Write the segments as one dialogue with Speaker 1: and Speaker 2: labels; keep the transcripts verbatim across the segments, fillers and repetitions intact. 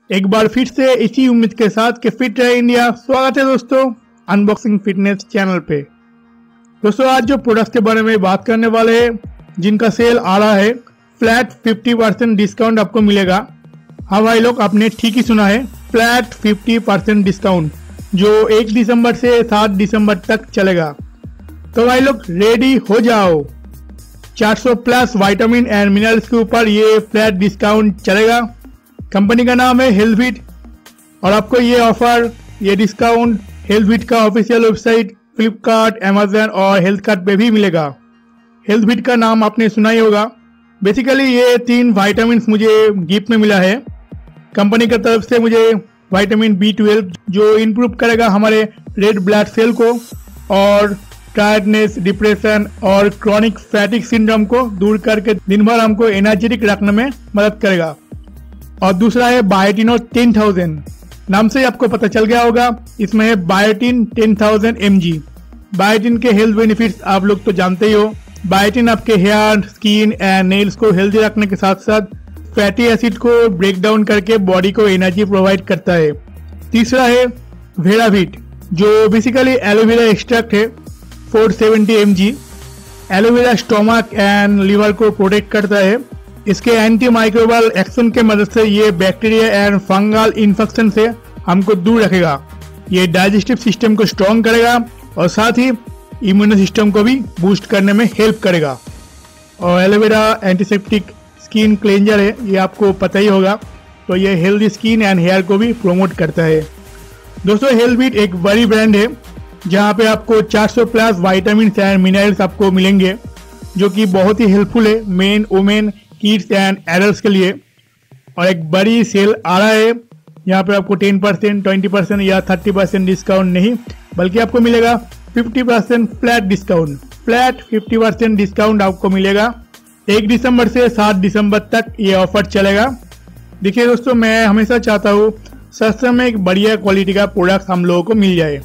Speaker 1: एक बार फिर से इसी उम्मीद के साथ कि फिट रहे इंडिया। स्वागत है दोस्तों अनबॉक्सिंग फिटनेस चैनल पे। दोस्तों आज जो प्रोडक्ट्स के बारे में बात करने वाले हैं जिनका सेल आ रहा है, फ्लैट फिफ्टी परसेंट डिस्काउंट आपको मिलेगा। हाँ भाई लोग, आपने ठीक ही सुना है, फ्लैट फिफ्टी परसेंट डिस्काउंट जो एक दिसंबर से सात दिसंबर तक चलेगा। तो भाई लोग रेडी हो जाओ। चार सौ प्लस विटामिन एंड मिनरल्स के ऊपर ये फ्लैट डिस्काउंट चलेगा। कंपनी का नाम है हेल्थफिट और आपको ये ऑफर, ये डिस्काउंट हेल्थफिट का ऑफिशियल वेबसाइट, फ्लिपकार्ट, अमेजन और हेल्थ कार्ट पे भी मिलेगा। हेल्थफिट का नाम आपने सुना ही होगा। बेसिकली ये तीन विटामिन मुझे गिफ्ट में मिला है कंपनी की तरफ से। मुझे विटामिन बी ट्वेल्व जो इम्प्रूव करेगा हमारे रेड ब्लड सेल को और टायर्डनेस, डिप्रेशन और क्रॉनिक फैटिक सिंड्रोम को दूर करके दिन भर हमको एनर्जेटिक रखने में मदद करेगा। और दूसरा है बायोटिन टेन थाउजेंड। नाम से आपको पता चल गया होगा, इसमें है biotin ten thousand M G. Biotin के हेल्थ बेनिफिट्स आप लोग तो जानते ही हो। बायोटिन आपके हेयर, स्किन एंड नेल्स को हेल्दी रखने के साथ साथ फैटी एसिड को ब्रेक डाउन करके बॉडी को एनर्जी प्रोवाइड करता है। तीसरा है वेराविट जो बेसिकली एलोवेरा एक्सट्रैक्ट है four seventy M G. Aloe vera stomach and liver को प्रोटेक्ट करता है। इसके एंटी माइक्रोबियल एक्शन के मदद से ये बैक्टीरिया एंड फंगल इन्फेक्शन से हमको दूर रखेगा। ये डाइजेस्टिव सिस्टम को स्ट्रॉन्ग करेगा और साथ ही इम्यून सिस्टम को भी बूस्ट करने में हेल्प करेगा। और एलोवेरा एंटीसेप्टिक स्किन क्लेंजर है, ये आपको पता ही होगा। तो ये हेल्दी स्किन एंड हेयर को भी प्रोमोट करता है। दोस्तों हेल्थफिट एक बड़ी ब्रांड है जहाँ पे आपको चार सौ प्लस विटामिन एंड मिनरल्स आपको मिलेंगे जो कि बहुत ही हेल्पफुल है men, women, kids and adults के लिए। और एक बड़ी सेल आ रहा है यहाँ पे आपको टेन परसेंट, ट्वेंटी परसेंट या थर्टी परसेंट डिस्काउंट नहीं, बल्कि आपको मिलेगा fifty percent flat discount. Flat fifty percent discount आपको मिलेगा एक दिसंबर से सात दिसंबर तक ये ऑफर चलेगा। देखिए दोस्तों, मैं हमेशा चाहता हूँ सस्ते में एक बढ़िया क्वालिटी का प्रोडक्ट हम लोगों को मिल जाए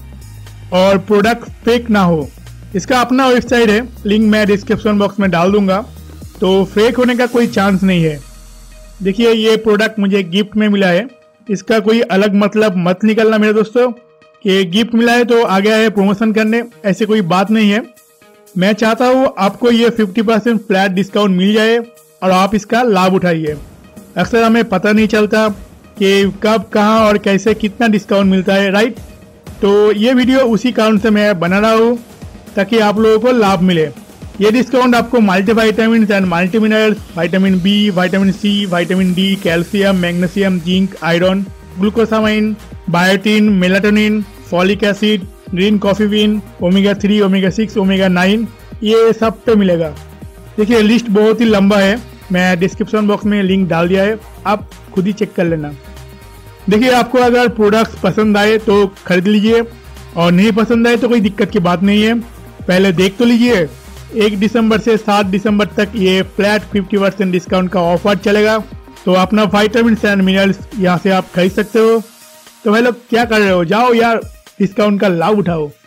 Speaker 1: और प्रोडक्ट फेक ना हो। इसका अपना वेबसाइट है, लिंक मैं डिस्क्रिप्शन बॉक्स में डाल दूंगा, तो फेक होने का कोई चांस नहीं है। देखिए ये प्रोडक्ट मुझे गिफ्ट में मिला है, इसका कोई अलग मतलब मत निकलना मेरे दोस्तों कि गिफ्ट मिला है तो आ गया है प्रमोशन करने, ऐसे कोई बात नहीं है। मैं चाहता हूँ आपको ये फिफ्टी परसेंट फ्लैट डिस्काउंट मिल जाए और आप इसका लाभ उठाइए। अक्सर हमें पता नहीं चलता कि कब, कहाँ और कैसे कितना डिस्काउंट मिलता है, राइट। तो ये वीडियो उसी कारण से मैं बना रहा हूँ ताकि आप लोगों को लाभ मिले। ये डिस्काउंट आपको multivitamin and multi minerals, vitamin B, vitamin C, vitamin D, calcium, magnesium, zinc, iron, glucosamine, biotin, melatonin, folic acid, green coffee bean, omega three, omega six, omega nine, ये सब पे मिलेगा। देखिए लिस्ट बहुत ही लंबा है, मैं डिस्क्रिप्शन बॉक्स में लिंक डाल दिया है, आप खुद ही चेक कर लेना। देखिए आपको अगर प्रोडक्ट्स पसंद आए तो खरीद लीजिए और नहीं पसंद आए तो कोई दिक्कत की बात नहीं है, पहले देख तो लीजिए। एक दिसंबर से सात दिसंबर तक ये फ्लैट फिफ्टी परसेंट डिस्काउंट का ऑफर चलेगा, तो अपना विटामिन एंड मिनरल्स यहाँ से आप खरीद सकते हो। तो भाई लोग क्या कर रहे हो, जाओ यार डिस्काउंट का लाभ उठाओ।